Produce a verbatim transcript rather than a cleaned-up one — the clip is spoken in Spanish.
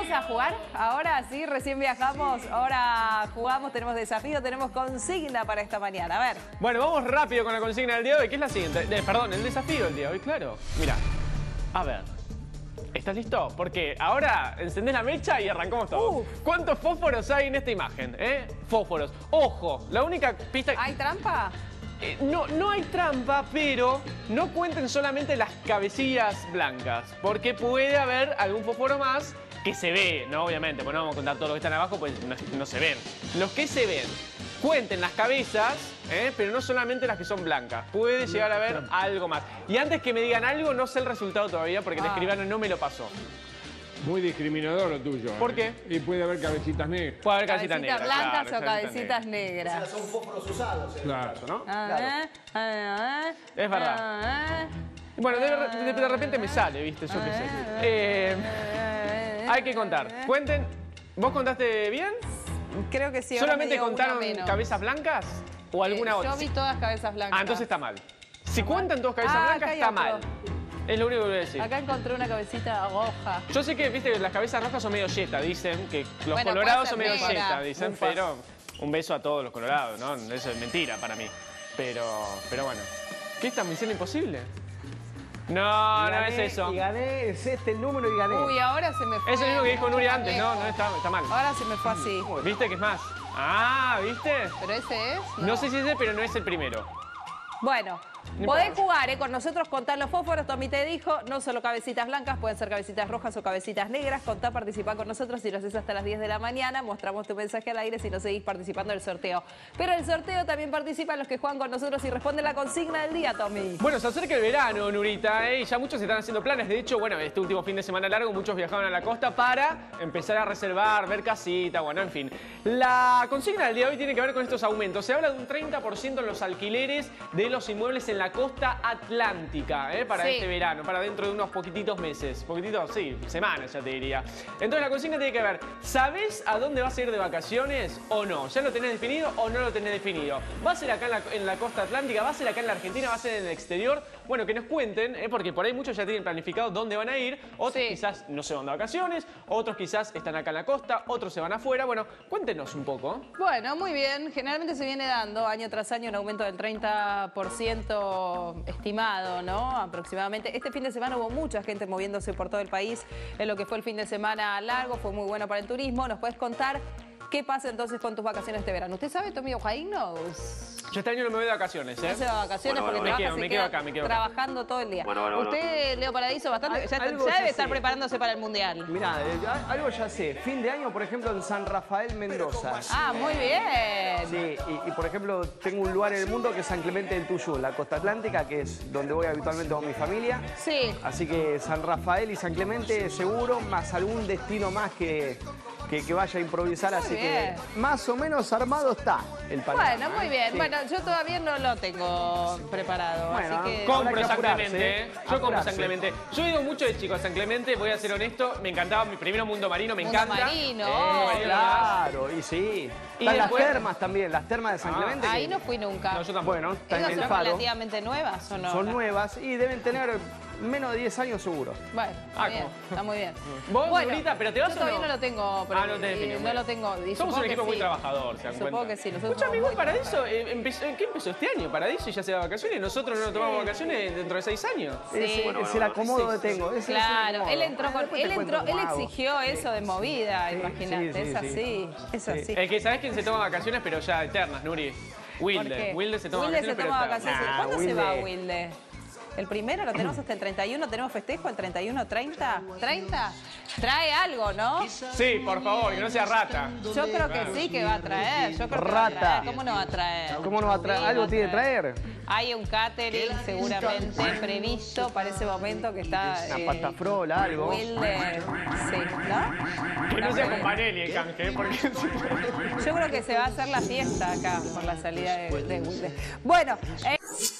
Vamos a jugar. Ahora sí, recién viajamos. Ahora jugamos, tenemos desafío, tenemos consigna para esta mañana. A ver. Bueno, vamos rápido con la consigna del día de hoy, que es la siguiente. Eh, perdón, el desafío del día de hoy, claro. Mira, a ver. ¿Estás listo? Porque ahora encendés la mecha y arrancamos todo. Uf. ¿Cuántos fósforos hay en esta imagen? ¿Eh? Fósforos. Ojo, la única pista... ¿Hay trampa? Eh, no, no hay trampa, pero no cuenten solamente las cabecillas blancas, porque puede haber algún fósforo más que se ve, ¿no? Obviamente, pues no vamos a contar todos los que están abajo, pues no, no se ven. Los que se ven, cuenten las cabezas, ¿eh? Pero no solamente las que son blancas. Puede llegar a haber algo más. Y antes que me digan algo, no sé el resultado todavía, porque el Ah. escribano no me lo pasó. Muy discriminador lo tuyo. ¿Por ¿eh? qué? Y puede haber cabecitas negras. Puede haber cabecitas Cabecitas negras. blancas claro, o cabecitas negras. O sea, son fósforos usados en Claro. este caso, ¿no? Ah, Claro. ah, ah, Es verdad. ah, Bueno, de, de- de repente me sale, ¿viste? Yo qué sé. Eh, hay que contar. Cuenten. ¿Vos contaste bien? Creo que sí. ahora ¿Solamente me dio contaron una menos. cabezas blancas? ¿O alguna Eh, otra? Yo vi todas cabezas blancas. Ah, entonces está mal. Si cuentan todas cabezas Ah, acá blancas, hay está otro. mal. Es lo único que voy a decir. Acá encontré una cabecita roja. Yo sé que, viste, que las cabezas rojas son medio yeta, dicen. Que los Bueno, colorados puede son ser medio negra. yeta, dicen. Ufas. Pero un beso a todos los colorados, ¿no? Eso es mentira para mí. Pero, pero bueno. ¿Qué esta misión imposible? No, no es eso. Y gané, es este el número y gané. Uy, ahora se me fue. Es el mismo que dijo Nuri antes, no, lejos. no está, está mal. Ahora se me fue así. ¿Viste que es más? Ah, ¿viste? ¿Pero ese es? No sé si es ese, pero no es el primero. Bueno, No podés importa. jugar ¿eh? con nosotros, contar los fósforos. Tommy te dijo, no solo cabecitas blancas, pueden ser cabecitas rojas o cabecitas negras. Contá, participá con nosotros y lo haces hasta las diez de la mañana. Mostramos tu mensaje al aire si no seguís participando del sorteo. Pero el sorteo también participan los que juegan con nosotros y responden la consigna del día, Tommy. Bueno, se acerca el verano, Nurita, ¿eh? Y ya muchos están haciendo planes. De hecho, bueno, este último fin de semana largo muchos viajaban a la costa para empezar a reservar, ver casita, bueno, en fin. La consigna del día de hoy tiene que ver con estos aumentos. Se habla de un treinta por ciento en los alquileres de los inmuebles en la costa atlántica, ¿eh? Para Sí. este verano, para dentro de unos poquititos meses. Poquititos, sí, semanas ya te diría. Entonces la consigna tiene que ver, ¿sabés a dónde vas a ir de vacaciones o no? ¿Ya lo tenés definido o no lo tenés definido? ¿Va a ser acá en la, en la costa atlántica? ¿Va a ser acá en la Argentina? ¿Va a ser en el exterior? Bueno, que nos cuenten, ¿eh? Porque por ahí muchos ya tienen planificado dónde van a ir. Otros Sí. quizás no se van de vacaciones, otros quizás están acá en la costa, otros se van afuera. Bueno, cuéntenos un poco. Bueno, muy bien. Generalmente se viene dando año tras año un aumento del treinta por ciento estimado, ¿no? Aproximadamente. Este fin de semana hubo mucha gente moviéndose por todo el país en lo que fue el fin de semana largo. Fue muy bueno para el turismo. ¿Nos puedes contar qué pasa entonces con tus vacaciones este verano? ¿Usted sabe, Tommy Ojainos? Yo este año no me voy de vacaciones, ¿eh? No se va de vacaciones Bueno, porque bueno, me trabaja, quedo, se me queda quedo acá, me quedo acá. trabajando todo el día. Bueno, bueno, bueno. Usted, Leo Paradiso, bastante, Al- ya, algo ya ya debe estar sé. preparándose para el Mundial. Mirá, eh, a- algo ya sé. Fin de año, por ejemplo, en San Rafael, Mendoza. Ah, muy bien. Sí, y, y, por ejemplo, tengo un lugar en el mundo que es San Clemente del Tuyú, la costa atlántica, que es donde voy habitualmente con mi familia. Sí. Así que San Rafael y San Clemente seguro, más algún destino más que, que, que vaya a improvisar. Muy así bien. que más o menos armado está el panorama. Bueno, muy bien. Sí. Bueno, yo todavía no lo tengo preparado, Bueno, así que... Compro Habrá que San apurarse, Clemente, ¿eh? ¿eh? Yo compro Apurarse. San Clemente. Yo he ido mucho de chico a San Clemente, voy a ser honesto, me encantaba mi primero mundo marino, me Mundo encanta. marino, Eh, oh, marino, Claro, y sí. Y Están después- las termas también, las termas de San Ah. Clemente. Ahí que no fui nunca. No, yo tampoco. Bueno, están ¿Esas en el son faro. relativamente nuevas o no? Son nuevas y deben tener menos de diez años seguro. Bueno, está Ah, bien, ¿cómo? está muy bien. ¿Vos, Bueno, Nurita, pero te vas yo o todavía no? no lo tengo, pero Ah, no te definió, no bueno. lo tengo. y Somos supongo un que equipo muy sí. trabajador, ¿se dan Supongo cuenta? que sí, nosotros Escuchame, somos igual muy Paradiso, eh, empezó, ¿qué empezó este año? Paradiso ya se va de vacaciones, nosotros no nos tomamos vacaciones dentro de seis años. Sí. Ese Bueno, es el acomodo que tengo. ese es el Claro, acomodo. él entró con, Después te él cuento entró, él cómo hago. exigió eso de movida, Sí, imagínate, sí, sí, es así, es Sí. así. Es que, ¿sabés quién se toma vacaciones, pero ya eternas, Nuri? ¿Por Wilde. qué? Wilde se toma Wilde vacaciones, se pero toma eternas. vacaciones. Nah, ¿Cuándo se va Wilde. Wilde? El primero lo tenemos hasta el treinta y uno, tenemos festejo el treinta y uno, treinta, treinta. Trae algo, ¿no? Sí, por favor, que no sea rata. Yo creo que sí que va a traer. Yo creo que va a Rata. traer. ¿Cómo no va a traer? ¿Cómo no va a traer? Sí, ¿Algo va a tiene que traer? Hay un catering seguramente previsto para ese momento que está... Una eh, pasta frola, algo. Wilde, sí, ¿no? Que no sea con Vanelli el canje, porque... Yo creo que se va a hacer la fiesta acá por la salida de, de Wilde. Bueno... eh,